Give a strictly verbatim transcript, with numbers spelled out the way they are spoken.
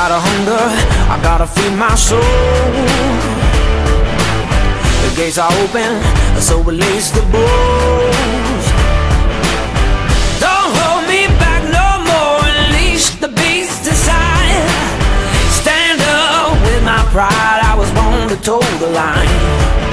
got a hunger, I gotta feed my soul. The gates are open, so release the bulls. Don't hold me back no more, unleash the beast inside. Stand up with my pride, I was born to toe the line.